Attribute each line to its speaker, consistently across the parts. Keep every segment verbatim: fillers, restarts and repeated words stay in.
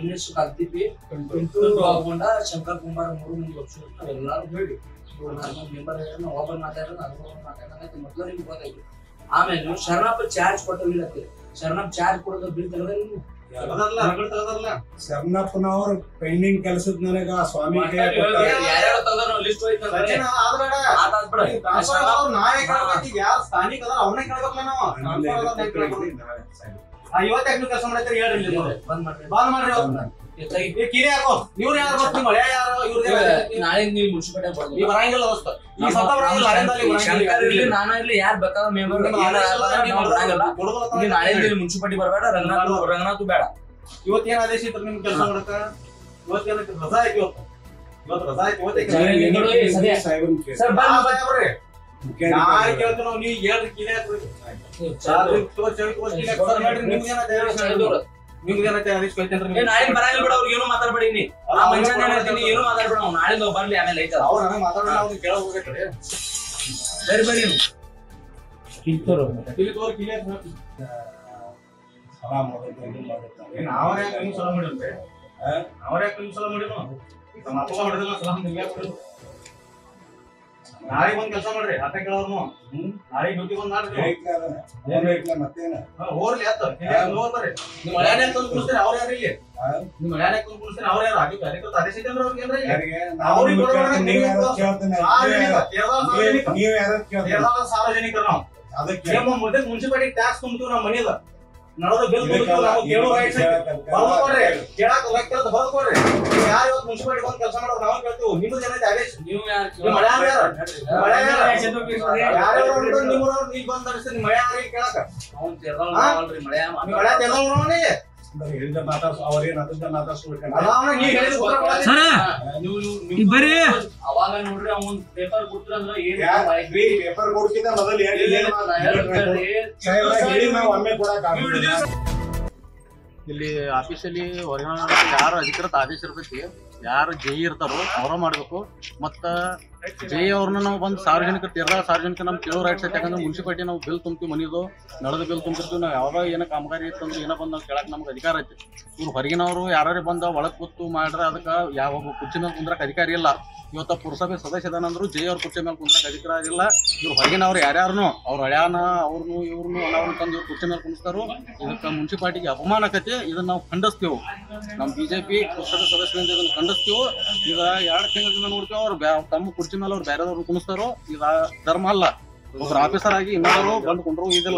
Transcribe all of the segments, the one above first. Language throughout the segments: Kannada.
Speaker 1: ರಮೇಶ್ ಕಲ್ತಿಪಿ ಪಿಂಟು ಆಗೊಂಡ ಶಂಕರ್ ಕುಮಾರ್ ಮೂರು ಮಂದಿ ಒಪ್ಪಿಸ್ತಾರೆ ಎಲ್ಲಾರು ಹೇಳಿ ಮೆಂಬರ್ ಒಬ್ಬರು ಮಾತಾಡಿದ್ರೆ ಅನುಭವ ಮಾತಾಡೋದಕ್ಕೆ ಮೊದಲು ನಿಮ್ಗೆ ಗೊತ್ತಾಯ್ತು. ಆಮೇಲೆ ನೀವು ಶರಣಪ್ಪ ಚಾರ್ಜ್ ಕೊಟ್ಟಿಲ್ಲ ಶರಣಪ್ಪ ಚಾರ್ಜ್ ಕೊಡೋದು ಬಿಲ್ ತೆಗೆದ್ರಿ
Speaker 2: ಶರಣಪ್ಪನವ್ರ ಪೆಂಡಿಂಗ್ ಕೆಲಸದ ನನಗ ಸ್ವಾಮಿ
Speaker 1: ಲಿಸ್ಟ್
Speaker 3: ಇವತ್ತು ಕೆಲಸ ಮಾಡತ್ತೀರಿ ಹೇಳ್ರಿ ಬಂದ್ ಮಾಡ್ರಿ ಬಂದ್ ಮಾಡ್ರಿ ಕಿರಿ ಹಾಕೋ ಇವ್ರು ಯಾರು ಬರ್ತೀವಿ ಮಳೆ ಯಾರು ಇವ್ರದೇ
Speaker 1: ನಾಳೆ ನೀವು ಮುನ್ಸಿಪಾಲಿಟಿ ಬರ್ತೀವಿ
Speaker 3: ಈ ಬರಂಗಿಲ್ಲ ದೋಸ್ತ ಈ ಸತ ಬರಂಗಿಲ್ಲ
Speaker 1: ಶಂಕರ್ ಇರ್ಲಿ ನಾನು ಇರ್ಲಿ ಯಾರು ಬೇಕಾದ ಮೆಂಬರ್ ನಾಳೆ ಮುನ್ಸಿಪಾಲಿಟಿ ಬರಬೇಡ ರಂಗನಾಥ್ ರಂಗನಾಥ್ ಬೇಡ.
Speaker 3: ಇವತ್ತೇನ್ ಆದೇಶ ಇತ್ತು ನಿಮ್ಗೆ ಕೆಲಸ ಮಾಡಕ ಇವತ್ತೇನ ರಜಾ ಐತಿ ಇವತ್ತು ಇವತ್ತು ರಜಾ ಐತಿ ಇವತ್ತೇ ಸರ್ ಬರ್ರಿ ನಾಳೆ ಕೇಳ್ತೀವಿ ನಾವು ನೀವು ಹೇಳ್ರಿ ಕಿರಿ ಹಾಕ್ರಿ
Speaker 1: ನಾಳೆ ಬರಂಗಿಲ್ಲ ಬಿಡ ಅವ್ರಿಗೆ ಏನು ಮಾತಾಡ್ಬೇಡಿ ನೀ ಆ ಮನುಷ್ಯನ ಹೇಳ್ತೀನಿ ಏನು ಮಾತಾಡ್ಬೇಡ ನಾವು ನಾಳೆ ಬರ್ಲಿ ಆಮೇಲೆ ಐತ
Speaker 3: ಅವ್ರು ನನಗೆ ಮಾತಾಡೋಣ ಅವ್ರಿಗೆ ಕೇಳ ಹೋಗ್ಬೇಕ್ರಿ
Speaker 1: ಬರಿ ಬರಿ ಕಿತ್ತೋರು
Speaker 3: ಕಿತ್ತೋರು ಕಿಲಿ ನಾವ್ರ ಯಾಕೆ ನೀವು ಸಲ ಮಾಡಿಲ್ರಿ ನಾವ್ರ ಯಾಕೆ ನೀವು ಸಲ ಮಾಡಿಲ್ಲ ನಮ್ಮ ಅಪ್ಪ ಹೊಡೆದಿಲ್ಲ ಸಲ ನಾಳೆ ಒಂದ್ ಕೆಲಸ ಮಾಡ್ರಿ ಆತ ಕೇಳೋರ್ನು ನಾಳೆ ಡ್ಯೂಟಿ ಬಂದ್ ಮಾಡ್ರಿ
Speaker 2: ಮತ್ತೇನ
Speaker 3: ಹೋರ್ಲಿ ಆತ ಹೋಗ್ಬರ್ರಿ ನಿಮ್ ಮಳ್ಯಾನ ತಂದು ಕುಣಿಸ್ತೀರಿ ಅವ್ರ ಯಾರು ಇಲ್ಲಿ ನಿಮ್ ಮಳ್ಯಾನ ತಂದು ಕುಣಿಸ್ತೀರಿ ಅವ್ರ ಯಾರು ಆಗಿ ಅಧಿಕೃತ ಆದೇಶ ಐತೆ ಅಂದ್ರೆ ಅವ್ರಿಗೆ ಏನ್ರಿ ಸಾರ್ವಜನಿಕರು ನಾವು ಅದಕ್ಕೆ ಮೊದಲು ಮುನ್ಸಿಪಾಲಿಟಿ ಟ್ಯಾಕ್ಸ್ ತುಂಬ್ತೀವಿ ನಾವು ಮನೆಯದ ನಡೋದು ಬಿಲ್ ತುಂಬ್ತೀವಿ ನಾವು ಕೇಳೋ ರೈಟ್ಸ್ ಬರ್ದು ಕೊಡ್ರಿ ಕೇಳಾಕ ಹೋಗ್ತಿರೋದು ಬರ್ದು ಕೊಡ್ರಿ ಯಾರು ಇವತ್ತು ಮುನ್ಸಿಪಾಲಿಟಿ ಬಂದು ಕೆಲಸ ಮಾಡೋದು ನಾವು ಕೇಳ್ತೀವಿ ನಿಮ್ದು ಏನೈತೆ ಆದೇಶ
Speaker 1: ನೀವು
Speaker 3: ಮಳ್ಯಾನ ಯಾರು ನಿಮ್ಮೂರವ್ರು ನೀವ್ ಬಂದ್ ಅನಿಸ್ತೀರಿ ನಿಮ್ಮ ಮಳ್ಯಾನ ಕೇಳಾಕ
Speaker 1: ಅವ್ನು ತೆರಲ್ರಿ ಮಳ್ಯಾ
Speaker 3: ಮಳ್ಯಾ ತೆರಲ್ರಿ
Speaker 1: ಅವಾಗ ನೋಡ್ರಿ ಅವ್ನ್ ಪೇಪರ್ ಕೊಡ್ತಿರಂದ್ರ
Speaker 2: ಪೇಪರ್ ಕೊಡ್ತಿದ್ದ ಮೊದಲು
Speaker 4: ಇಲ್ಲಿ ಆಫೀಸಲ್ಲಿ ಹೊರಗಣ ಯಾರು ಅಧಿಕೃತ ಆದೇಶ ಇರ್ತೈತಿ ಯಾರು ಜೈ ಇರ್ತಾರೋ ಅವ್ರ ಮಾಡ್ಬೇಕು ಮತ್ತ ಜೈ ಅವ್ರನ್ನ ನಾವು ಬಂದು ಸಾರ್ವಜನಿಕರು ತೀರ್ದ ಸಾರ್ವಜನಿಕ ನಮ್ ಕೇಳೋ ರೈಟ್ಸ್ ಐತೆ ಯಾಕಂದ್ರೆ ಮುನ್ಸಿಪಾಲಿಟಿ ನಾವು ಬಿಲ್ ತುಂಬ್ತೀವಿ ಮನಿದು ನಳದ ಬಿಲ್ ತುಂಬಿರ್ತೀವಿ ನಾವು ಯಾವಾಗ ಏನೋ ಕಾಮಗಾರಿ ಇತ್ತಂದ್ರೆ ಏನೋ ಬಂದು ನಾವು ಕೇಳಕ್ ನಮ್ಗೆ ಅಧಿಕಾರ ಐತಿ. ಇವ್ರು ಹೊರಗಿನವರು ಯಾರು ಬಂದ ಒಳಗ್ ಕೂತು ಮಾಡ್ರೆ ಅದಕ್ಕೆ ಯಾವ ಕುರ್ಚಿ ಮೇಲೆ ಕುಂದ್ರಕ್ ಅಧಿಕಾರಿ ಇಲ್ಲ. ಇವತ್ತ ಪುರಸಭೆ ಸದಸ್ಯದಾನಂದ್ರು ಜೈ ಅವ್ರ ಕುರ್ಚಿ ಮೇಲೆ ಕುಂದ್ರಕ್ ಅಧಿಕಾರ ಇಲ್ಲ. ಇವ್ರು ಹೊರಗಿನವ್ರು ಯಾರ್ಯಾರನು ಅವ್ರ ಹಳ್ಯಾನ ಅವ್ರನ್ನು ಇವ್ರನ್ನು ಅವ್ರನ್ನ ತಂದು ಇವ್ರು ಕುರ್ಚಿ ಮೇಲೆ ಕುಣಿಸ್ತಾರೋ ಇದಕ್ಕೆ ಮುನ್ಸಿಪಾಲಿಟಿಗೆ ಅಪಮಾನಕತೆ. ಇದನ್ನ ನಾವು ಖಂಡಿಸ್ತೀವಿ. ನಮ್ಮ ಬಿಜೆಪಿ ಪುರಸಭೆ ಸದಸ್ಯರಿಂದ ಇದನ್ನ ಖಂಡಿಸ್ತೀವಿ. ಈಗ ಎರಡು ತಿಂಗಳಿಂದ ನೋಡ್ತೀವಿ ಅವ್ರು ತಮ್ಮ ಕುರ್ಚಿ ಮೇಲೆ ಅವ್ರು ಬೇರೆದವ್ರು ಕುಣಿಸ್ತಾರೋ ಈಗ ಧರ್ಮ ಅಲ್ಲ. ಒಬ್ರು ಆಫೀಸರ್ ಆಗಿ ಇನ್ನೊಂದು ಬಂದು ಕೊಂಡ್ರು ಇದಿಲ್ಲ.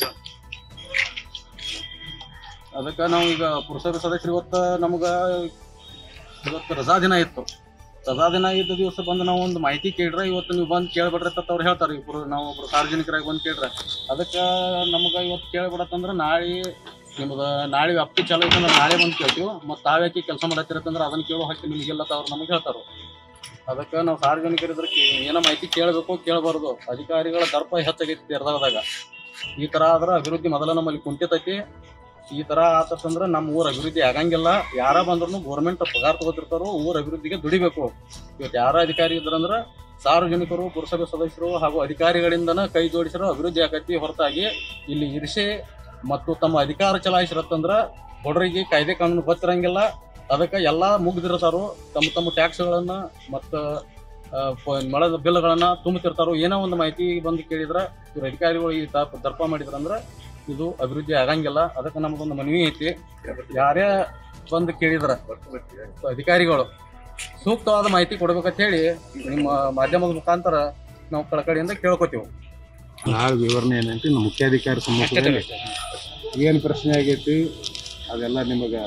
Speaker 4: ಅದಕ್ಕೆ ನಾವು ಈಗ ಪುರಸಭೆ ಸದಸ್ಯರು ಇವತ್ತು ನಮ್ಗ ಇವತ್ತು ರಜಾ ದಿನ ಇತ್ತು. ರಜಾ ದಿನ ಇದ್ದ ದಿವಸ ಬಂದು ನಾವು ಒಂದು ಮಾಹಿತಿ ಕೇಳ್ರೆ ಇವತ್ತು ನೀವು ಬಂದು ಕೇಳ್ಬಿಡ್ರಿ ಅಂತ ಅವ್ರು ಹೇಳ್ತಾರೆ. ಇಬ್ಬರು ನಾವು ಒಬ್ರು ಸಾರ್ವಜನಿಕರಾಗಿ ಬಂದು ಕೇಳ್ರೆ ಅದಕ್ಕೆ ನಮ್ಗೆ ಇವತ್ತು ಕೇಳ್ಬಿಡತ್ತಂದ್ರೆ ನಾಳೆ ನಿಮ್ದು ನಾಳೆ ವ್ಯಾಪ್ತಿ ಚಾಲು ಐತಂದ್ರೆ ನಾಳೆ ಬಂದು ಕೇಳ್ತೀವಿ. ಮತ್ತು ತಾವ್ಯಾಕೆ ಕೆಲಸ ಮಾಡತ್ತಿರತ್ತಂದ್ರೆ ಅದನ್ನು ಕೇಳೋ ಹಕ್ಕಿ ನಿಮಗೆಲ್ಲ ಅವ್ರು ನಮಗೆ ಹೇಳ್ತಾರೆ. ಅದಕ್ಕೆ ನಾವು ಸಾರ್ವಜನಿಕರಿದ್ರೆ ಏನೋ ಮಾಹಿತಿ ಕೇಳಬೇಕು ಕೇಳಬಾರ್ದು. ಅಧಿಕಾರಿಗಳ ದರ್ಪ ಹೆಚ್ಚಾಗೈತಿ ತೆರೆದಾಗ. ಈ ಥರ ಆದ್ರೆ ಅಭಿವೃದ್ಧಿ ಮೊದಲ ನಮ್ಮಲ್ಲಿ ಕುಂಠಿತೈತಿ. ಈ ಥರ ಆತಂದ್ರೆ ನಮ್ಮ ಊರು ಅಭಿವೃದ್ಧಿ ಆಗಂಗಿಲ್ಲ. ಯಾರ ಬಂದ್ರೂ ಗೌರ್ಮೆಂಟ್ ಪಗಾರ ತಗೋತಿರ್ತಾರೋ ಊರ ಅಭಿವೃದ್ಧಿಗೆ ದುಡಿಬೇಕು. ಇವತ್ತು ಯಾರ ಅಧಿಕಾರಿ ಇದ್ರಂದ್ರೆ ಸಾರ್ವಜನಿಕರು ಪುರಸಭೆ ಸದಸ್ಯರು ಹಾಗೂ ಅಧಿಕಾರಿಗಳಿಂದನ ಕೈ ಜೋಡಿಸಿರೋ ಅಭಿವೃದ್ಧಿ ಆಗೈತಿ. ಹೊರತಾಗಿ ಇಲ್ಲಿ ಇರಿಸೆ ಮತ್ತು ತಮ್ಮ ಅಧಿಕಾರ ಚಲಾಯಿಸಿರತ್ತಂದ್ರೆ ಬಡವರಿಗೆ ಕಾಯ್ದೆ ಕಾನೂನು ಗೊತ್ತಿರಂಗಿಲ್ಲ. ಅದಕ್ಕೆ ಎಲ್ಲ ಮುಗ್ದಿರ್ತಾರೋ ತಮ್ಮ ತಮ್ಮ ಟ್ಯಾಕ್ಸ್ಗಳನ್ನು ಮತ್ತು ಮಳದ ಬಿಲ್ಗಳನ್ನ ತುಂಬುತ್ತಿರ್ತಾರೋ. ಏನೋ ಒಂದು ಮಾಹಿತಿ ಬಂದು ಕೇಳಿದ್ರೆ ಇವ್ರ ಅಧಿಕಾರಿಗಳು ಈ ದರ್ಪ ಮಾಡಿದ್ರಂದ್ರೆ ಇದು ಅಭಿವೃದ್ಧಿ ಆಗಂಗಿಲ್ಲ. ಅದಕ್ಕೆ ನಮಗೊಂದು ಮನವಿ ಐತಿ. ಯಾರೇ ಬಂದು ಕೇಳಿದ್ರ ಅಧಿಕಾರಿಗಳು ಸೂಕ್ತವಾದ ಮಾಹಿತಿ ಕೊಡ್ಬೇಕಂತ ಹೇಳಿ ನಿಮ್ಮ ಮಾಧ್ಯಮದ ಮುಖಾಂತರ ನಾವು ಕಳಕಳಿಯಿಂದ ಕೇಳ್ಕೊತೀವಿ.
Speaker 2: ಆ ವಿವರಣೆ ಏನಂತ ನಮ್ಮ ಮುಖ್ಯಾಧಿಕಾರಿ ಸಮ್ಮುಖದಲ್ಲಿ ಏನು ಪ್ರಶ್ನೆ ಆಗೈತಿ ಅದೆಲ್ಲ ನಿಮಗೆ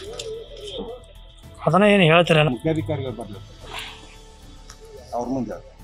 Speaker 5: ಅದನ್ನ ಏನು ಹೇಳ್ತೀರ
Speaker 2: ಮುಖ್ಯಾಧಿಕಾರಿಗಳು ಬರ್ಲಿ ಅವ್ರ ಮುಂದೆ